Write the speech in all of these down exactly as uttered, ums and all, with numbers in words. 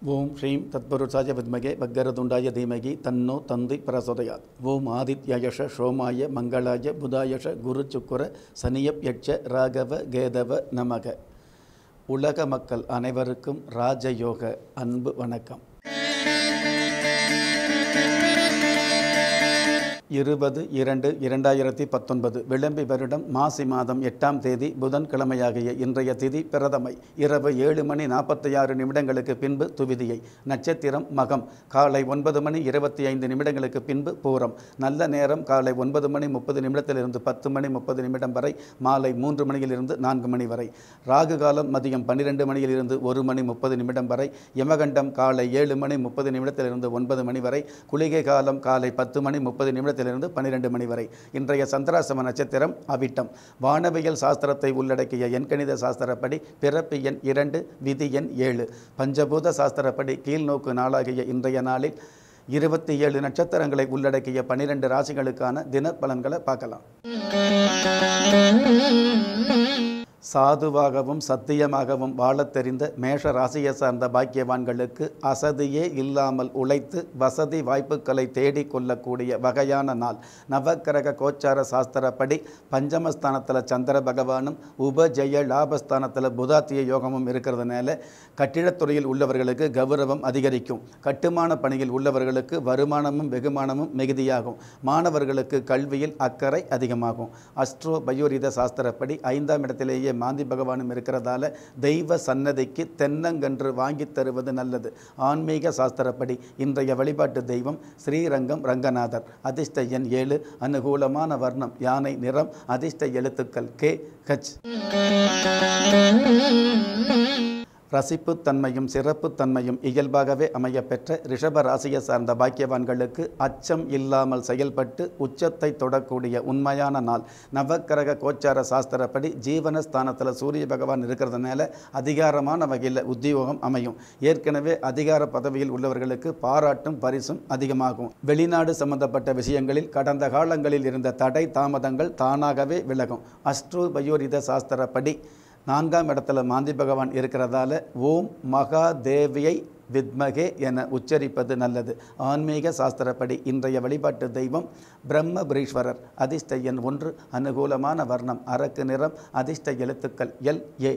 ஓம் ஸ்ரீம் தத்புருஷாய வித்மகே வக்கரதுண்டாய தீமகி தன்னோ தந்தி பிரசோதயாத். ஓம் ஆதித்யயஷ சோமாய மங்களாய புதாயஷ குரு சுக்குர சனியப் யட்ச ராகவ கேதவ நமக. உலக மக்கள் அனைவருக்கும் ராஜயோக அன்பு வணக்கம். இருபது இரண்டு இரண்டாயிரத்தி பத்தொன்பது விளம்பி வருடம் மாசி மாதம் எட்டாம் தேதி புதன்கிழமையாகிய இன்றைய திதி பிரதமை. இரவு ஏழு மணி நாற்பத்தி ஆறு நிமிடங்களுக்கு பின்பு துவிதியை. நட்சத்திரம் மகம். காலை ஒன்பது மணி இருபத்தி ஐந்து நிமிடங்களுக்கு பின்பு பூரம். நல்ல நேரம் காலை ஒன்பது மணி முப்பது நிமிடத்திலிருந்து பத்து மணி முப்பது நிமிடம் வரை, மாலை மூன்று மணியிலிருந்து நான்கு மணி வரை. ராகு காலம் மதியம் பன்னிரெண்டு மணியிலிருந்து ஒரு மணி முப்பது நிமிடம் வரை. யமகண்டம் காலை ஏழு மணி முப்பது நிமிடத்திலிருந்து ஒன்பது மணி வரை. குளிகை காலம் காலை பத்து மணி முப்பது நிமிடத்தில் இருந்து பன்னிரண்டு மணி வரை. இன்றைய சந்திராசிரம நட்சத்திரம் அவிட்டம். வானவியல் சாஸ்திரத்தை உள்ளடக்கிய எண்கணித சாஸ்திரப்படி பிறப்பு எண் இரண்டு, விதி எண் ஏழு. பஞ்சபூத சாஸ்திரப்படி கீழ்நோக்கு நாளாகிய இன்றைய நாளில் இருபத்தி ஏழு நட்சத்திரங்களை உள்ளடக்கிய பனிரெண்டு ராசிகளுக்கான தின பலன்களை பார்க்கலாம். சாதுவாகவும் சத்தியமாகவும் வாழத் தெரிந்த மேஷ ராசியை சார்ந்த பாக்கியவான்களுக்கு அசதியே இல்லாமல் உழைத்து வசதி வாய்ப்புகளை தேடிக் கொள்ளக்கூடிய வகையான நாள். நவக்கிரக கோச்சார சாஸ்திரப்படி பஞ்சமஸ்தானத்தில் சந்திர பகவானும் உபஜய லாபஸ்தானத்தில் புதாத்திய யோகமும் இருக்கிறதுனால கட்டிடத்துறையில் உள்ளவர்களுக்கு கௌரவம் அதிகரிக்கும். கட்டுமான பணியில் உள்ளவர்களுக்கு வருமானமும் வெகுமானமும் மிகுதியாகும். மாணவர்களுக்கு கல்வியில் அக்கறை அதிகமாகும். அஸ்ட்ரோ பயோரித சாஸ்திரப்படி ஐந்தாம் இடத்திலேயே மாந்தி பகவானும் இருக்கிறதால தெய்வ சன்னதிக்கு தென்னங்கன்று வாங்கி தருவது நல்லது. ஆன்மீக சாஸ்திரப்படி இன்றைய வழிபாட்டு தெய்வம் ஸ்ரீரங்கம் ரங்கநாதர். அதிர்ஷ்ட எண் ஏழு. அனுகூலமான வர்ணம் யானை நிறம். அதிர்ஷ்ட எழுத்துக்கள் கே ஹச். ரசிப்புத்தன்மையும் சிறப்புத்தன்மையும் இயல்பாகவே அமையப்பெற்ற ரிஷப ராசியை சார்ந்த பாக்கியவான்களுக்கு அச்சம் இல்லாமல் செயல்பட்டு உச்சத்தை தொடக்கூடிய உண்மையான நாள். நவக்கிரக கோச்சார சாஸ்திரப்படி ஜீவனஸ்தானத்தில் சூரிய பகவான் இருக்கிறதுனால அதிகாரமான வகையில் உத்தியோகம் அமையும். ஏற்கனவே அதிகார பதவியில் உள்ளவர்களுக்கு பாராட்டும் பரிசும் அதிகமாகும். வெளிநாடு சம்பந்தப்பட்ட விஷயங்களில் கடந்த காலங்களில் இருந்த தடை தாமதங்கள் தானாகவே விலகும். அஸ்ட்ரோ பயோரித சாஸ்திரப்படி நான்காம் இடத்துல மாந்தி பகவான் இருக்கிறதால ஓம் மகாதேவியை வித்மகே என உச்சரிப்பது நல்லது. ஆன்மீக சாஸ்திரப்படி இன்றைய வழிபாட்டு தெய்வம் பிரம்மபுரீஸ்வரர். அதிர்ஷ்ட எண் ஒன்று. அனுகூலமான வர்ணம் அரக்கு நிறம். அதிர்ஷ்ட எழுத்துக்கள் எல் ஏ.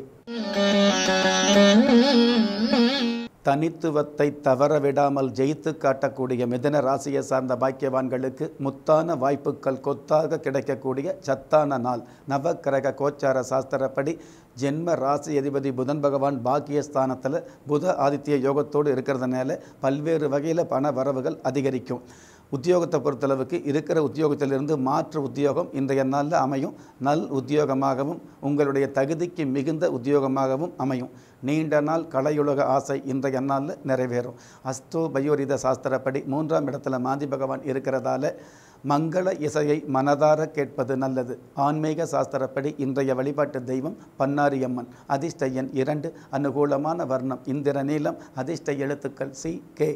தனித்துவத்தை தவறவிடாமல் ஜெயித்து காட்டக்கூடிய மிதுன ராசியை சார்ந்த பாக்கியவான்களுக்கு முத்தான வாய்ப்புகள் கொத்தாக கிடைக்கக்கூடிய சத்தான நாள். நவக்கிரக கோச்சார சாஸ்திரப்படி ஜென்ம ராசி அதிபதி புதன் பகவான் பாக்கியஸ்தானத்தில் புத ஆதித்ய யோகத்தோடு இருக்கிறதுனால பல்வேறு வகையில் பண வரவுகள் அதிகரிக்கும். உத்தியோகத்தை பொறுத்தளவுக்கு இருக்கிற உத்தியோகத்திலிருந்து மாற்று உத்தியோகம் இன்றைய நாளில் அமையும். நல் உத்தியோகமாகவும் உங்களுடைய தகுதிக்கு மிகுந்த உத்தியோகமாகவும் அமையும். நீண்ட நாள் கலையுலக ஆசை இன்றைய நாளில் நிறைவேறும். அஸ்தோ பயோரித சாஸ்திரப்படி மூன்றாம் இடத்துல மாந்தி பகவான் இருக்கிறதால மங்கள இசையை மனதார கேட்பது நல்லது. ஆன்மீக சாஸ்திரப்படி இன்றைய வழிபாட்டு தெய்வம் பன்னாரியம்மன். அதிர்ஷ்ட எண் இரண்டு. அனுகூலமான வர்ணம் இந்திர நீலம். அதிர்ஷ்ட எழுத்துக்கள் சி கே.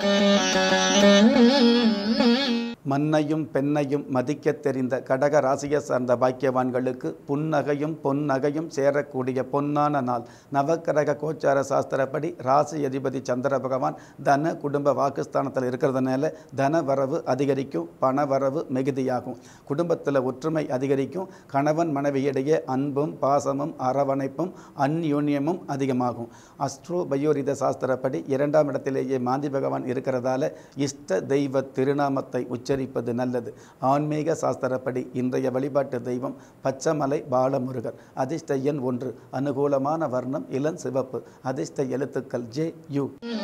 மண்ணையும் பெண்ணையும் மதிக்க தெரிந்த கடக ராசியை சார்ந்த பாக்கியவான்களுக்கு புன்னகையும் பொன்னகையும் சேரக்கூடிய பொன்னான நாள். நவக்கிரக கோச்சார சாஸ்திரப்படி ராசி அதிபதி சந்திர பகவான் தன குடும்ப வாக்குஸ்தானத்தில் இருக்கிறதுனால தன வரவு அதிகரிக்கும். பண வரவு மிகுதியாகும். குடும்பத்தில் ஒற்றுமை அதிகரிக்கும். கணவன் மனைவியிடையே அன்பும் பாசமும் அரவணைப்பும் அந்யோன்யமும் அதிகமாகும். அஸ்ட்ரோ பயோரித சாஸ்திரப்படி இரண்டாம் இடத்திலேயே மாந்தி பகவான் இருக்கிறதால இஷ்ட தெய்வ திருநாமத்தை உச்சரிப்பது நல்லது. ஆன்மீக சாஸ்திரப்படி இன்றைய வழிபாட்டு தெய்வம் பச்சமலை பாலமுருகர். அதிர்ஷ்ட எண் ஒன்று. அனுகூலமான வர்ணம் இளம் சிவப்பு. அதிர்ஷ்ட எழுத்துக்கள் ஜே யு.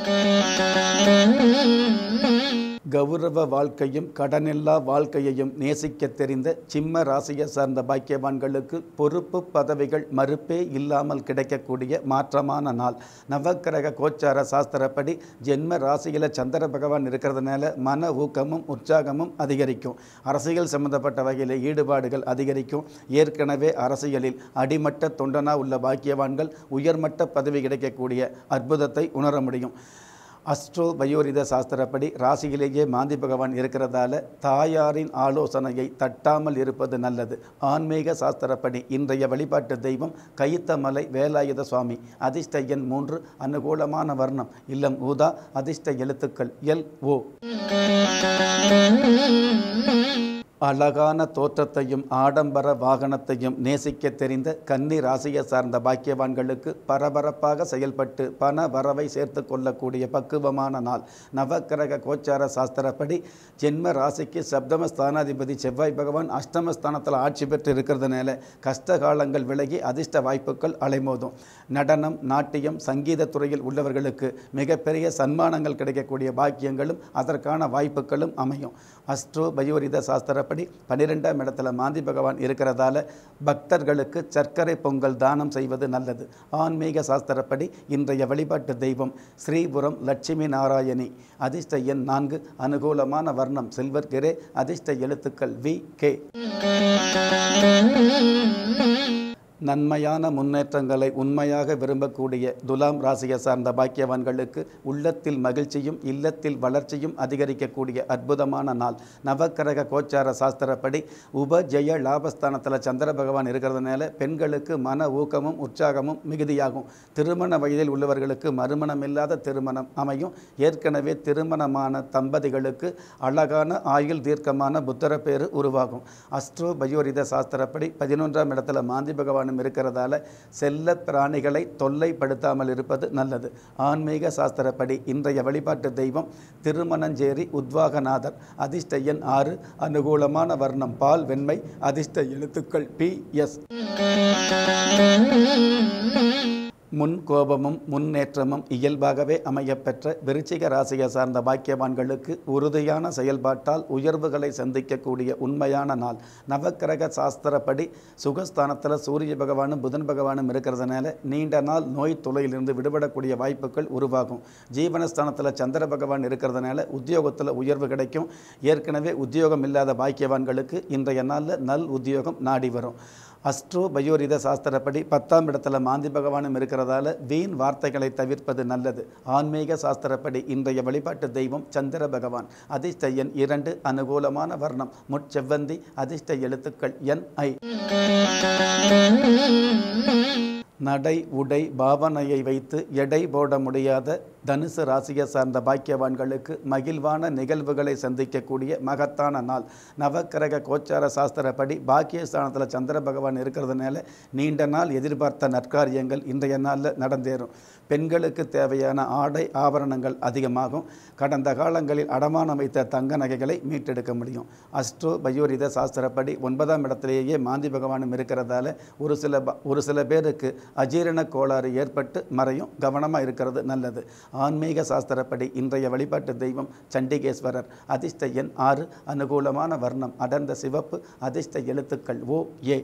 கௌரவ வாழ்க்கையும் கடனில்லா வாழ்க்கையையும் நேசிக்க தெரிந்த சிம்ம ராசியை சார்ந்த பாக்கியவான்களுக்கு பொறுப்பு பதவிகள் மறுப்பே இல்லாமல் கிடைக்கக்கூடிய மாற்றமான நாள். நவக்கிரக கோச்சார சாஸ்திரப்படி ஜென்ம ராசியில் சந்திர பகவான் இருக்கிறதுனால மன ஊக்கமும் உற்சாகமும் அதிகரிக்கும். அரசியல் சம்பந்தப்பட்ட வகையில் ஈடுபாடுகள் அதிகரிக்கும். ஏற்கனவே அரசியலில் அடிமட்ட தொண்டனா உள்ள பாக்கியவான்கள் உயர்மட்ட பதவி கிடைக்கக்கூடிய அற்புதத்தை உணர முடியும். அஸ்ட்ரோ பயோரித சாஸ்திரப்படி ராசியிலேயே மாந்தி பகவான் இருக்கிறதால தாயாரின் ஆலோசனையை தட்டாமல் இருப்பது நல்லது. ஆன்மீக சாஸ்திரப்படி இன்றைய வழிபாட்டு தெய்வம் கைத்தமலை வேலாயுத சுவாமி. அதிர்ஷ்ட எண் மூன்று. அனுகூலமான வர்ணம் இளம் ஊதா. அதிர்ஷ்ட எழுத்துக்கள் எல் ஓ. அழகான தோற்றத்தையும் ஆடம்பர வாகனத்தையும் நேசிக்க தெரிந்த கன்னி ராசியை சார்ந்த பாக்கியவான்களுக்கு பரபரப்பாக செயல்பட்டு பண வரவை சேர்த்து கொள்ளக்கூடிய பக்குவமான நாள். நவக்கிரக கோச்சார சாஸ்திரப்படி ஜென்ம ராசிக்கு சப்தம ஸ்தானாதிபதி செவ்வாய் பகவான் அஷ்டமஸ்தானத்தில் ஆட்சி பெற்று இருக்கிறதுனால கஷ்ட காலங்கள் விலகி அதிர்ஷ்ட வாய்ப்புகள் அலைமோதும். நடனம், நாட்டியம், சங்கீத துறையில் உள்ளவர்களுக்கு மிகப்பெரிய சன்மானங்கள் கிடைக்கக்கூடிய பாக்கியங்களும் அதற்கான வாய்ப்புகளும் அமையும். அஸ்ட்ரோ பயோரித சாஸ்திரப்படி பன்னிரெண்டாம் இடத்துல மாந்தி பகவான் இருக்கிறதால பக்தர்களுக்கு சர்க்கரை பொங்கல் தானம் செய்வது நல்லது. ஆன்மீக சாஸ்திரப்படி இன்றைய வழிபாட்டு தெய்வம் ஸ்ரீபுரம் லட்சுமி நாராயணி. அதிர்ஷ்ட எண் நான்கு. அனுகூலமான வர்ணம் சில்வர் கிரே. அதிர்ஷ்ட எழுத்துக்கள் வி கே. நன்மையான முன்னேற்றங்களை உண்மையாக விரும்பக்கூடிய துலாம் ராசியை சார்ந்த பாக்கியவான்களுக்கு உள்ளத்தில் மகிழ்ச்சியும் இல்லத்தில் வளர்ச்சியும் அதிகரிக்கக்கூடிய அற்புதமான நாள். நவக்கிரக கோச்சார சாஸ்திரப்படி உபஜெய லாபஸ்தானத்தில் சந்திர பகவான் இருக்கிறதுனால பெண்களுக்கு மன ஊக்கமும் உற்சாகமும் மிகுதியாகும். திருமண வயதில் உள்ளவர்களுக்கு மறுமணம் இல்லாத திருமணம் அமையும். ஏற்கனவே திருமணமான தம்பதிகளுக்கு அழகான ஆயுள் தீர்க்கமான புத்திர பேரு உருவாகும். அஸ்ட்ரோ பயோரித சாஸ்திரப்படி பதினொன்றாம் இடத்துல மாந்தி பகவான் இருக்கிறதால செல்ல பிராணிகளை தொல்லைப்படுத்தாமல் இருப்பது நல்லது. ஆன்மீக சாஸ்திரப்படி இன்றைய வழிபாட்டு தெய்வம் திருமணஞ்சேரி உத்வாகநாதர். அதிர்ஷ்ட எண் ஆறு. அனுகூலமான வர்ணம் பால் வெண்மை. அதிர்ஷ்ட எழுத்துக்கள் பி எஸ். முன் கோபமும் முன்னேற்றமும் இயல்பாகவே அமையப்பெற்ற விருச்சிக ராசியை சார்ந்த பாக்கியவான்களுக்கு உறுதியான செயல்பாட்டால் உயர்வுகளை சந்திக்கக்கூடிய உண்மையான நாள். நவக்கிரக சாஸ்திரப்படி சுகஸ்தானத்தில் சூரிய பகவானும் புதன் பகவானும் இருக்கிறதுனால நீண்ட நாள் நோய் தொல்லையிலிருந்து விடுபடக்கூடிய வாய்ப்புகள் உருவாகும். ஜீவனஸ்தானத்தில் சந்திர பகவான் இருக்கிறதுனால உத்தியோகத்தில் உயர்வு கிடைக்கும். ஏற்கனவே உத்தியோகம் இல்லாத பாக்கியவான்களுக்கு இன்றைய நாளில் நல் உத்தியோகம் நாடி வரும். அஸ்ட்ரோ பயோரித சாஸ்திரப்படி பத்தாம் இடத்துல மாந்தி பகவானும் இருக்கிறதால வீண் வார்த்தைகளை தவிர்ப்பது நல்லது. ஆன்மீக சாஸ்திரப்படி இன்றைய வழிபாட்டு தெய்வம் சந்திர பகவான். அதிர்ஷ்ட எண் இரண்டு. அனுகூலமான வர்ணம் முட்செவ்வந்தி. அதிர்ஷ்ட எழுத்துக்கள் என் ஐ. நடை உடை பாவனையை வைத்து எடை போட முடியாத தனுசு ராசியை சார்ந்த பாக்கியவான்களுக்கு மகிழ்வான நிகழ்வுகளை சந்திக்கக்கூடிய மகத்தான நாள். நவக்கிரக கோச்சார சாஸ்திரப்படி பாக்கியஸ்தானத்தில் சந்திர பகவான் இருக்கிறதுனால நீண்ட நாள் எதிர்பார்த்த நற்காரியங்கள் இன்றைய நாளில் நடந்தேறும். பெண்களுக்கு தேவையான ஆடை ஆபரணங்கள் அதிகமாகும். கடந்த காலங்களில் அடமானம் வைத்த தங்க நகைகளை மீட்டெடுக்க முடியும். அஸ்ட்ரோ பயோரித சாஸ்திரப்படி ஒன்பதாம் இடத்திலேயே மாந்தி பகவானும் இருக்கிறதால ஒரு சில ஒரு சில பேருக்கு அஜீரண கோளாறு ஏற்பட்டு மறையும். கவனமாக இருக்கிறது நல்லது. ஆன்மீக சாஸ்திரப்படி இன்றைய வழிபாட்டு தெய்வம் சண்டிகேஸ்வரர். அதிர்ஷ்ட எண் ஆறு. அனுகூலமான வர்ணம் அடர்ந்த சிவப்பு. அதிர்ஷ்ட எழுத்துக்கள் ஓ ஏ.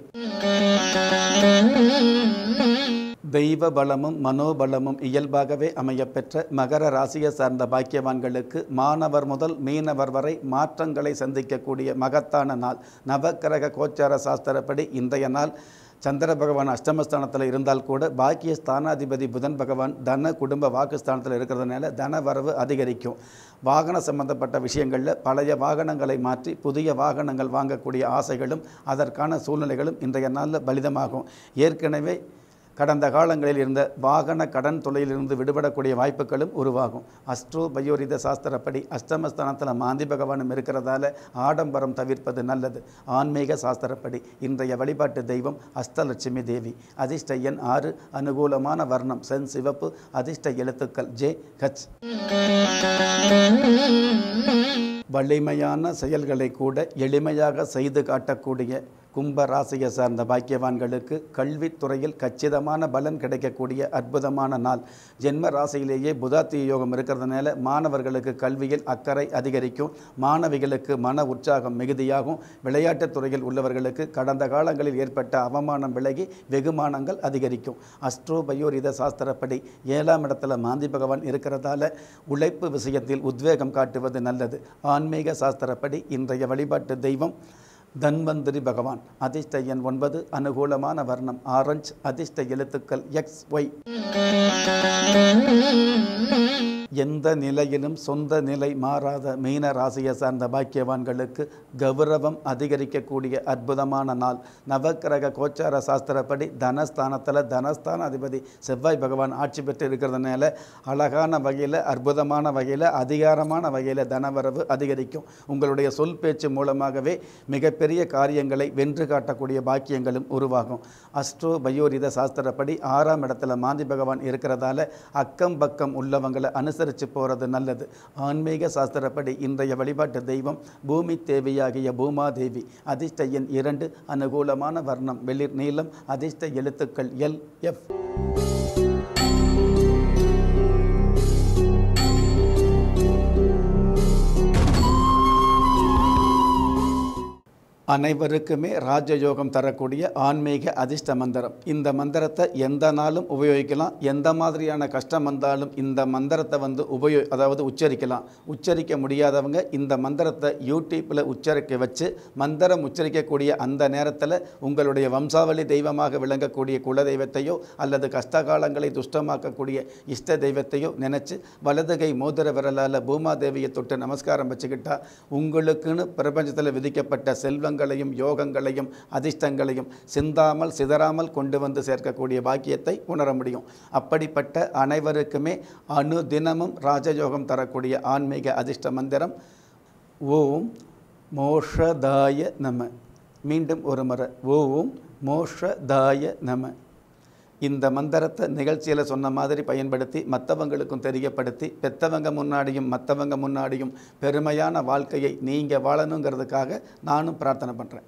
தெய்வ பலமும் மனோபலமும் இயல்பாகவே அமையப்பெற்ற மகர ராசியை சார்ந்த பாக்கியவான்களுக்கு மாணவர் முதல் மீனவர் வரை மாற்றங்களை சந்திக்கக்கூடிய மகத்தான நாள். நவக்கிரக கோச்சார சாஸ்திரப்படி இன்றைய நாள் சந்திர பகவான் அஷ்டமஸ்தானத்தில் இருந்தால் கூட பாக்கிய ஸ்தானாதிபதி புதன் பகவான் தன குடும்ப வாக்குஸ்தானத்தில் இருக்கிறதுனால தன வரவு அதிகரிக்கும். வாகன சம்பந்தப்பட்ட விஷயங்களில் பழைய வாகனங்களை மாற்றி புதிய வாகனங்கள் வாங்கக்கூடிய ஆசைகளும் அதற்கான சூழ்நிலைகளும் இன்றைய நாளில் பலிதமாகும். ஏற்கனவே கடந்த காலங்களில் இருந்த வாகன கடன் தொல்லையிலிருந்து விடுபடக்கூடிய வாய்ப்புகளும் உருவாகும். அஸ்ட்ரோ பயோரித சாஸ்திரப்படி அஷ்டமஸ்தானத்தில் மாந்தி பகவானும் இருக்கிறதால ஆடம்பரம் தவிர்ப்பது நல்லது. ஆன்மீக சாஸ்திரப்படி இன்றைய வழிபாட்டு தெய்வம் அஷ்டலட்சுமி தேவி. அதிர்ஷ்ட எண் ஆறு. அனுகூலமான வர்ணம் சென் சிவப்பு. அதிர்ஷ்ட எழுத்துக்கள் ஜே ஹச். வலிமையான செயல்களை கூட எளிமையாக செய்து காட்டக்கூடிய கும்ப ராசியை சார்ந்த பாக்கியவான்களுக்கு கல்வித்துறையில் கச்சிதமான பலன் கிடைக்கக்கூடிய அற்புதமான நாள். ஜென்ம ராசியிலேயே புதாத்திய யோகம் இருக்கிறதுனால மாணவர்களுக்கு கல்வியில் அக்கறை அதிகரிக்கும். மாணவிகளுக்கு மன உற்சாகம் மிகுதியாகும். விளையாட்டுத் துறையில் உள்ளவர்களுக்கு கடந்த காலங்களில் ஏற்பட்ட அவமானம் விலகி வெகுமானங்கள் அதிகரிக்கும். அஸ்ட்ரோ பயோரித சாஸ்திரப்படி ஏழாம் இடத்துல மாந்தி பகவான் இருக்கிறதால உழைப்பு விஷயத்தில் உத்வேகம் காட்டுவது நல்லது. ஆன்மீக சாஸ்திரப்படி இன்றைய வழிபாட்டு தெய்வம் தன்வந்திரி பகவான். அதிர்ஷ்ட எண் ஒன்பது. அனுகூலமான வர்ணம் ஆரஞ்சு. அதிர்ஷ்ட எழுத்துக்கள் எக்ஸ் ஒய். எந்த நிலையிலும் சொந்த நிலை மாறாத மீன ராசியை சார்ந்த பாக்கியவான்களுக்கு கௌரவம் அதிகரிக்கக்கூடிய அற்புதமான நாள். நவக்கிரக கோச்சார சாஸ்திரப்படி தனஸ்தானத்தில் தனஸ்தான அதிபதி செவ்வாய் பகவான் ஆட்சி பெற்று இருக்கிறதுனால அழகான வகையில் அற்புதமான வகையில் அதிகாரமான வகையில் தனவரவு அதிகரிக்கும். உங்களுடைய சொல் பேச்சு மூலமாகவே மிகப்பெரிய காரியங்களை வென்று காட்டக்கூடிய பாக்கியங்களும் உருவாகும். அஸ்ட்ரோ பயோரித சாஸ்திரப்படி ஆறாம் இடத்துல மாந்தி பகவான் இருக்கிறதால அக்கம் பக்கம் உள்ளவங்களை அனுசரித்து போகிறது நல்லது. ஆன்மீக சாஸ்திரப்படி இன்றைய வழிபாட்டு தெய்வம் பூமி தேவியாகிய பூமாதேவி. அதிர்ஷ்ட எண் இரண்டு, அனுகூலமான வர்ணம் வெளிர் நீளம், அதிர்ஷ்ட எழுத்துக்கள் எல் எஃப். அனைவருக்குமே ராஜயோகம் தரக்கூடிய ஆன்மீக அதிர்ஷ்ட மந்திரம். இந்த மந்திரத்தை எந்த நாளும் உபயோகிக்கலாம். எந்த மாதிரியான கஷ்டம் வந்தாலும் இந்த மந்திரத்தை வந்து உபயோ அதாவது உச்சரிக்கலாம். உச்சரிக்க முடியாதவங்க இந்த மந்திரத்தை யூடியூப்பில் உச்சரிக்க வச்சு மந்திரம் உச்சரிக்கக்கூடிய அந்த நேரத்தில் உங்களுடைய வம்சாவளி தெய்வமாக விளங்கக்கூடிய குல தெய்வத்தையோ அல்லது கஷ்டகாலங்களை துஷ்டமாக்கக்கூடிய இஷ்ட தெய்வத்தையோ நினச்சி வலதுகை மோதிர விரலால் பூமாதேவியை தொட்டு நமஸ்காரம் வச்சுக்கிட்டா உங்களுக்குன்னு பிரபஞ்சத்தில் விதிக்கப்பட்ட செல்வங்கள் யோகங்களையும் அதிர்ஷ்டங்களையும் சிந்தாமல் சிதறாமல் கொண்டு வந்து சேர்க்கக்கூடிய பாக்கியத்தை உணர முடியும். அப்படிப்பட்ட அனைவருக்குமே அணு தினமும் ராஜயோகம் தரக்கூடிய ஆன்மீக அதிர்ஷ்ட மந்திரம் ஓம் மோஷதாய நம. மீண்டும் ஒரு முறை ஓம் மோஷதாய நம. இந்த மந்திரத்தை நிகழ்ச்சியில் சொன்ன மாதிரி பயன்படுத்தி மற்றவங்களுக்கும் தெரியப்படுத்தி பெற்றவங்க முன்னாடியும் மற்றவங்க முன்னாடியும் பெருமையான வாழ்க்கையை நீங்கள் வாழணுங்கிறதுக்காக நானும் பிரார்த்தனை பண்ணுறேன்.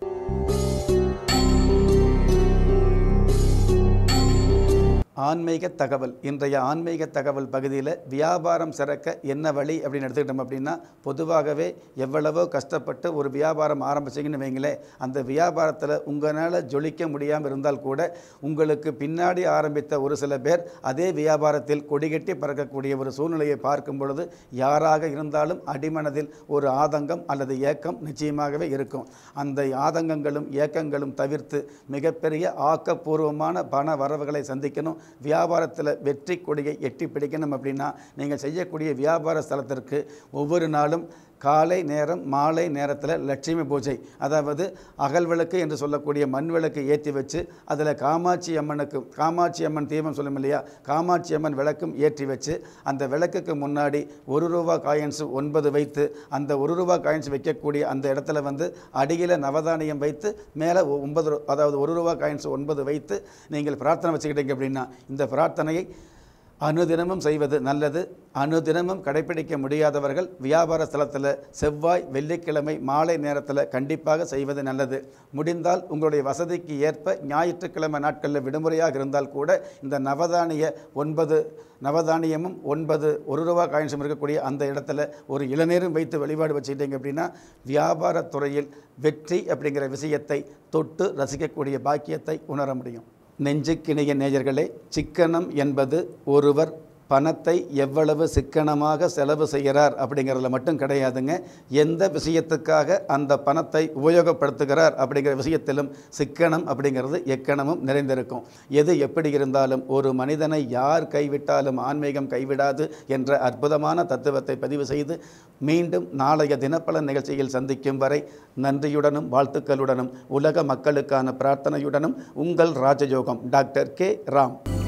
ஆன்மீக தகவல். இன்றைய ஆன்மீக தகவல் பகுதியில் வியாபாரம் சிறக்க என்ன வழி அப்படின்னு எடுத்துக்கிட்டோம் அப்படின்னா, பொதுவாகவே எவ்வளவோ கஷ்டப்பட்டு ஒரு வியாபாரம் ஆரம்பிச்சிங்கன்னு வைங்களேன், அந்த வியாபாரத்தில் உங்களால் ஜொலிக்க முடியாமல் இருந்தால் கூட உங்களுக்கு பின்னாடி ஆரம்பித்த ஒரு சில பேர் அதே வியாபாரத்தில் கொடிகட்டி பறக்கக்கூடிய ஒரு சூழ்நிலையை பார்க்கும் பொழுது யாராக இருந்தாலும் அடிமனதில் ஒரு ஆதங்கம் அல்லது ஏக்கம் நிச்சயமாகவே இருக்கும். அந்த ஆதங்கங்களும் ஏக்கங்களும் தவிர்த்து மிகப்பெரிய ஆக்கப்பூர்வமான பண வரவுகளை சந்திக்கணும். வியாபாரத்தில் வெற்றி கொடியை எட்டி பிடிக்கணும் அப்படின்னா நீங்கள் செய்யக்கூடிய வியாபார ஸ்தலத்திற்கு ஒவ்வொரு நாளும் காலை நேரம் மாலை நேரத்தில் லட்சுமி பூஜை, அதாவது அகல் விளக்கு என்று சொல்லக்கூடிய மண் விளக்கு ஏற்றி வச்சு அதில் காமாட்சி அம்மனுக்கு காமாட்சி அம்மன் தீபம் சொல்லும் இல்லையா, காமாட்சி அம்மன் விளக்கும் ஏற்றி வச்சு அந்த விளக்குக்கு முன்னாடி ஒரு ரூபா காயின்ஸ் ஒன்பது வைத்து அந்த ஒரு ரூபா காயின்ஸ் வைக்கக்கூடிய அந்த இடத்துல வந்து அடியில் நவதானியம் வைத்து மேலே ஒன்பது அதாவது ஒரு ரூபா காயின்ஸ் ஒன்பது வைத்து நீங்கள் பிரார்த்தனை வச்சுக்கிட்டீங்க அப்படின்னா இந்த பிரார்த்தனையை அனுதினமும் செய்வது நல்லது. அனுதினமும் கடைபிடிக்க முடியாதவர்கள் வியாபார ஸ்தலத்தில் செவ்வாய் வெள்ளிக்கிழமை மாலை நேரத்தில் கண்டிப்பாக செய்வது நல்லது. முடிந்தால் உங்களுடைய வசதிக்கு ஏற்ப ஞாயிற்றுக்கிழமை நாட்களில் விடுமுறையாக இருந்தால் கூட இந்த நவதானிய ஒன்பது நவதானியமும் ஒன்பது ஒரு ரூபா காயின்ஸும் இருக்கக்கூடிய அந்த இடத்துல ஒரு இளநீரும் வைத்து வழிபாடு வச்சுக்கிட்டீங்க அப்படின்னா வியாபாரத்துறையில் வெற்றி அப்படிங்கிற விஷயத்தை தொட்டு ரசிக்கக்கூடிய பாக்கியத்தை உணர முடியும். நெஞ்சுக்கிணைய நேயர்களே, சிக்கனம் என்பது ஒருவர் பணத்தை எவ்வளவு சிக்கனமாக செலவு செய்கிறார் அப்படிங்கிறதுல மட்டும் கிடையாதுங்க. எந்த விஷயத்துக்காக அந்த பணத்தை உபயோகப்படுத்துகிறார் அப்படிங்கிற விஷயத்திலும் சிக்கனம் அப்படிங்கிறது எக்கணமும் நிறைந்திருக்கும். எது எப்படி இருந்தாலும் ஒரு மனிதனை யார் கைவிட்டாலும் ஆன்மீகம் கைவிடாது என்ற அற்புதமான தத்துவத்தை பதிவு செய்து மீண்டும் நாளைய தினப்பலன் நிகழ்ச்சியில் சந்திக்கும் வரை நன்றியுடனும் வாழ்த்துக்களுடனும் உலக மக்களுக்கான பிரார்த்தனையுடனும் உங்கள் ராஜயோகம் டாக்டர் கே ராம்.